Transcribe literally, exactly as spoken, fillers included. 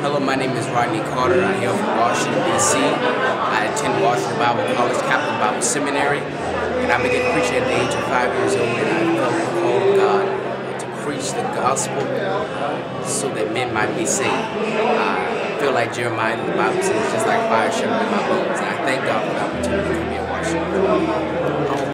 Hello, my name is Rodney Carter. I hail from Washington, D C I attend Washington Bible College, Catholic Bible Seminary, and I began preaching at the age of five years old, and I felt the call of God to preach the gospel so that men might be saved. I feel like Jeremiah in the Bible says, just like fire shut up in my bones, and I thank God for the opportunity to come here in Washington.